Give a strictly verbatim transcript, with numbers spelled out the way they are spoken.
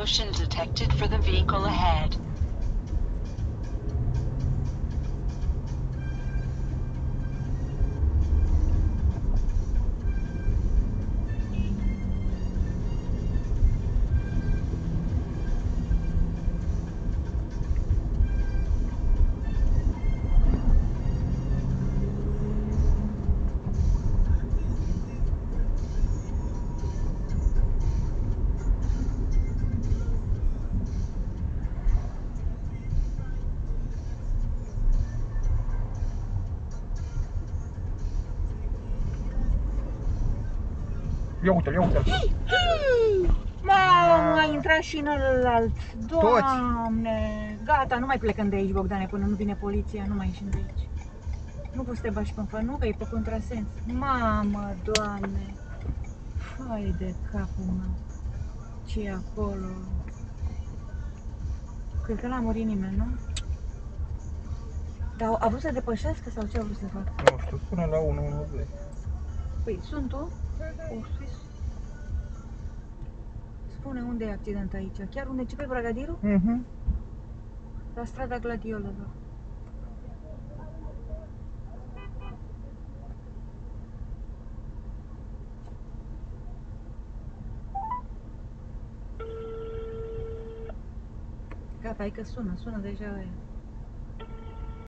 motion detected for the vehicle ahead. Ia uite-l, ia uite-l. Mamă, a intrat și în ălalt. Doamne, gata, nu mai plecăm de aici, Bogdane, până nu vine poliția, nu mai ieșim de aici. Nu poți să te bași pe nu, că e pe contrasens. Mamă, Doamne, fai de capul meu. Ce e acolo? Cred că n-a murit nimeni, nu? Dar a vrut să depășească sau ce a vrut să facă? Nu știu, spune la unu unu doi. Păi, sunt tu? O, sus. Spune unde e accident aici. Chiar unde începe Bragadirul? Mhm. La strada Gladiolelor. Gata, hai că sună, sună deja aia.